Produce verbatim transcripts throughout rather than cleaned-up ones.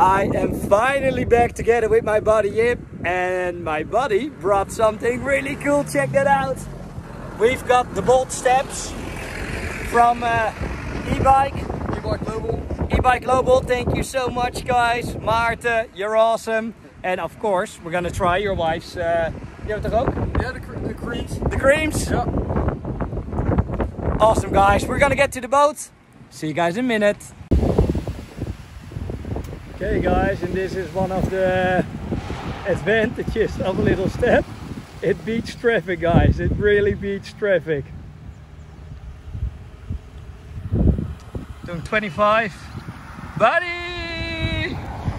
I am finally back together with my buddy Ep, and my buddy brought something really cool. Check that out. We've got the bolt steps from uh, e-bike. E-bike Global. E-bike Global, thank you so much guys. Maarten, you're awesome. And of course, we're gonna try your wife's, uh, you have it ook? Yeah, the, the creams. The creams? Yeah. Awesome guys, we're gonna get to the boat. See you guys in a minute. Okay guys, and this is one of the advantages of a little step. It beats traffic guys, it really beats traffic. Doing twenty-five. Buddy!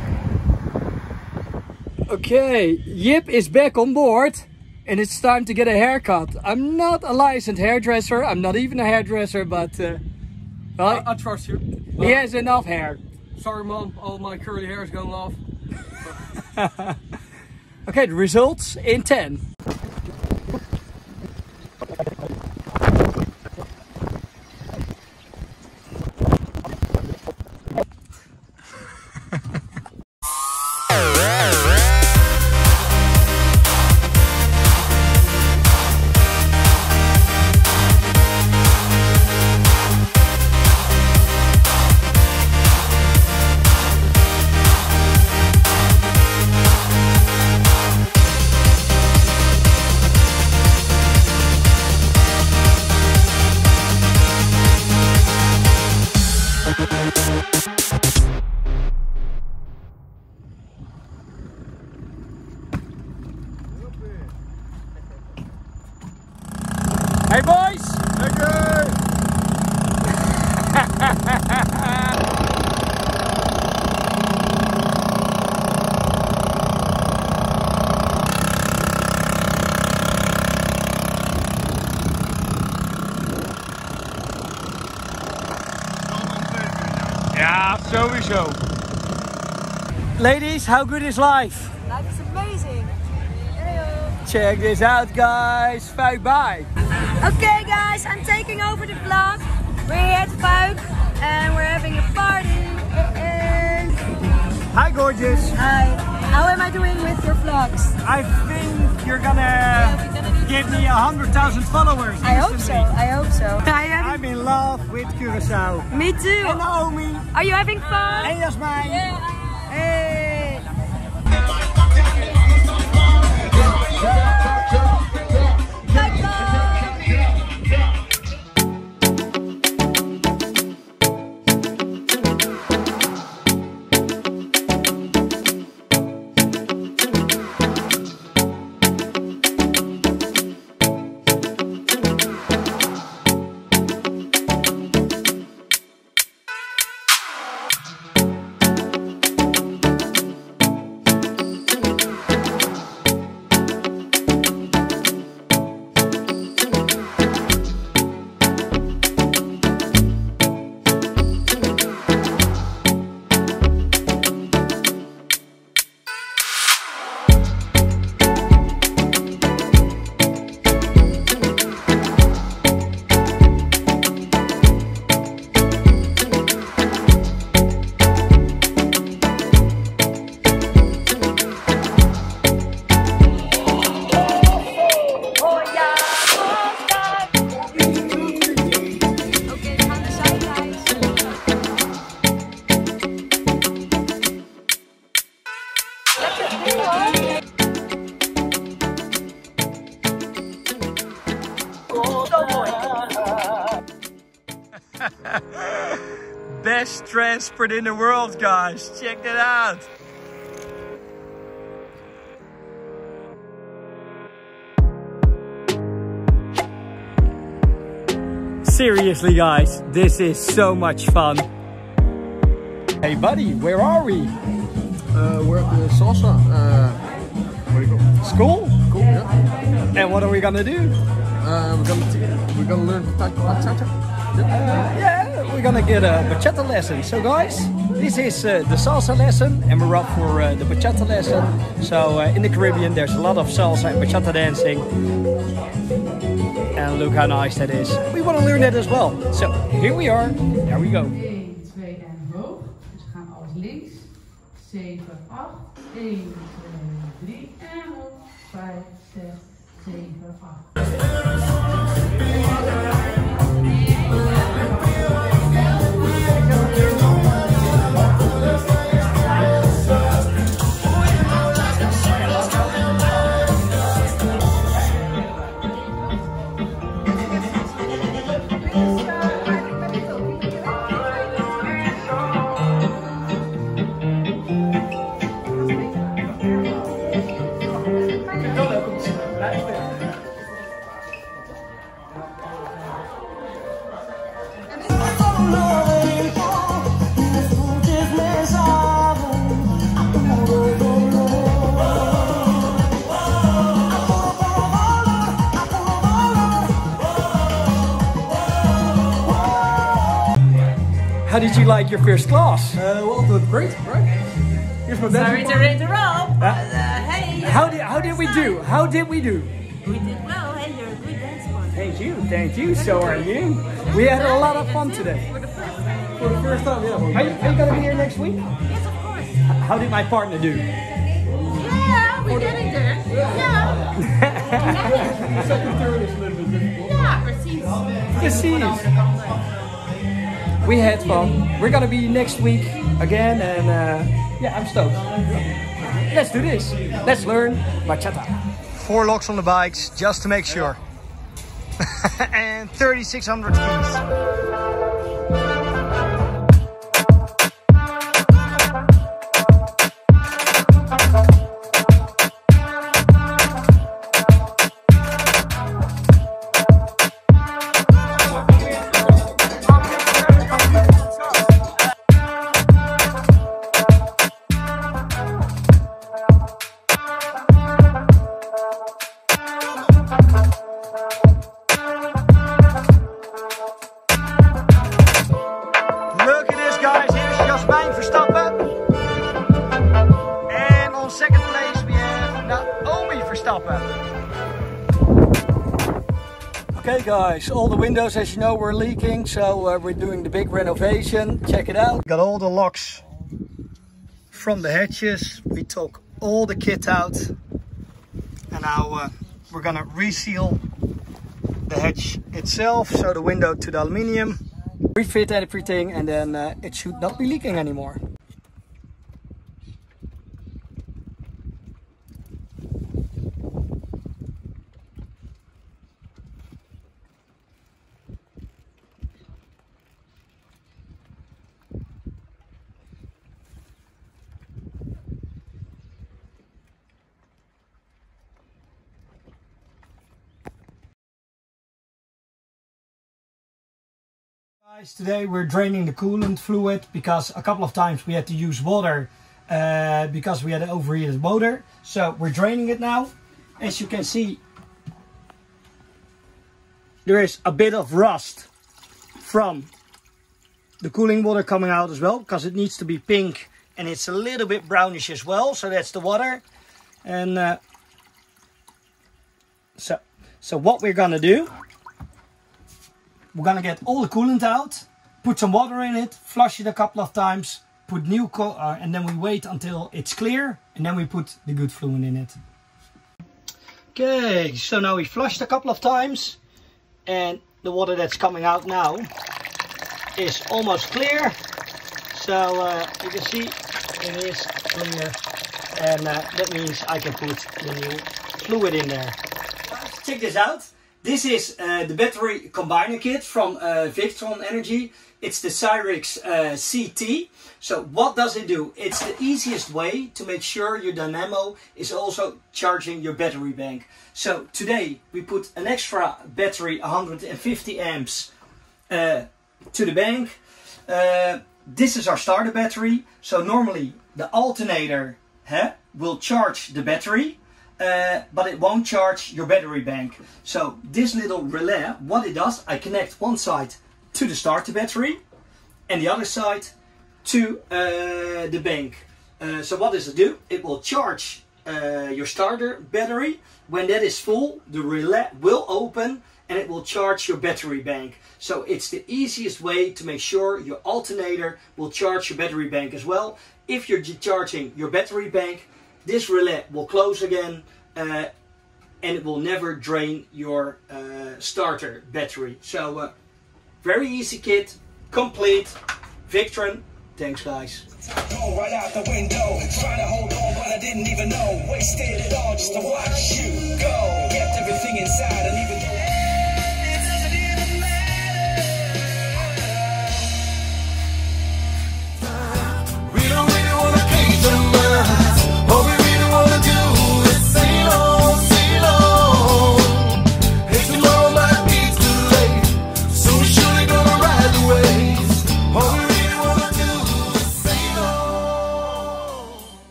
Okay, Jip is back on board and it's time to get a haircut. I'm not a licensed hairdresser, I'm not even a hairdresser, but uh, well, I, I trust you. He has enough hair. Sorry mom, all my curly hair is going off. Okay, the results in ten. Hey boys! Thank you! Ja, sowieso. Ladies, how good is life? Life is amazing. Check this out guys, Fuikbaai. Okay guys, I'm taking over the vlog. We're here at Fuik and we're having a party. And Hi gorgeous. hi, how am I doing with your vlogs? I think you're gonna give me a hundred thousand followers. I hope so, I hope so. I am, I'm in love with Curacao. me too. En Naomi. Are you having fun? En Jasmijn. Yeah. Hey. Best transport in the world, guys. Check that out. Seriously, guys, this is so much fun. Hey, buddy, where are we? Uh, we're at the salsa. Uh, what do you call it? School? Cool, yeah. And what are we gonna do? Uh, we're gonna we're gonna learn Bachata. Uh, yeah, we're gonna get a Bachata lesson. So guys, this is uh, the salsa lesson and we're up for uh, the Bachata lesson. So uh, in the Caribbean there's a lot of salsa and Bachata dancing. And look how nice that is. We want to learn that as well. So here we are, there we go. één, twee en hoog. Dus we gaan alles links, zeven, acht. één, twee, drie en op. vijf, zes, zeven, acht. How did you like your first class? Uh, well, it was great, right? Here's my Sorry dancing to interrupt, but uh, hey. How did how did we do? How did we do? We did well. Hey, you're a good dancer. partner. Thank you, thank you. So are you? We had a lot of fun today. For the first time. For the first time, yeah. Are you, are you gonna be here next week? Yes, of course. How did my partner do? Yeah, we're getting there. Yeah. The second turn is a little bit difficult. Yeah, precies. Precies. We had fun. We're gonna be next week again, and uh, yeah, I'm stoked. Let's do this. Let's learn bachata. Four locks on the bikes, just to make sure. And thirty-six hundred keys. Okay guys, all the windows, as you know, were leaking, so uh, we're doing the big renovation. Check it out. Got all the locks from the hatches. We took all the kit out, and now uh, we're gonna reseal the hatch itself, so the window to the aluminium. Refit everything, and then uh, it should not be leaking anymore. Guys, today we're draining the coolant fluid because a couple of times we had to use water uh, because we had an overheated motor. So we're draining it now. As you can see, there is a bit of rust from the cooling water coming out as well, because it needs to be pink and it's a little bit brownish as well. So that's the water. And uh, so, so what we're gonna do, we're gonna get all the coolant out, put some water in it, flush it a couple of times, put new co uh, and then we wait until it's clear, and then we put the good fluid in it. Okay, so now we flushed a couple of times, and the water that's coming out now is almost clear. So uh, you can see it is clear, and uh, that means I can put the new fluid in there. Check this out. This is uh, the battery combiner kit from uh, Victron Energy. It's the Cyrix uh, C T. So what does it do? It's the easiest way to make sure your dynamo is also charging your battery bank. So today we put an extra battery, one hundred fifty amps, uh, to the bank. Uh, this is our starter battery. So normally the alternator huh, will charge the battery. Uh, but it won't charge your battery bank. So this little relay, what it does, I connect one side to the starter battery and the other side to uh, the bank. Uh, so what does it do? It will charge uh, your starter battery. When that is full, the relay will open and it will charge your battery bank. So it's the easiest way to make sure your alternator will charge your battery bank as well. if you're decharging your battery bank, this relay will close again uh, and it will never drain your uh, starter battery. So uh, very easy kit, complete, Victron. Thanks guys. Right out the window, trying to hold on but I didn't even know. Wasted it all just to watch you go. Kept everything inside and even